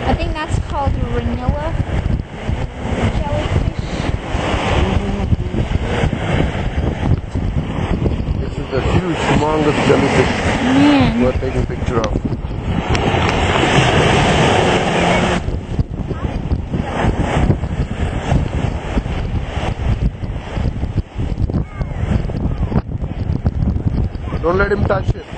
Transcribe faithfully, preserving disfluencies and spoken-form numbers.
I think that's called Ranilla jellyfish. This is a huge, humongous jellyfish. Man. We're taking a picture of. Don't let him touch it.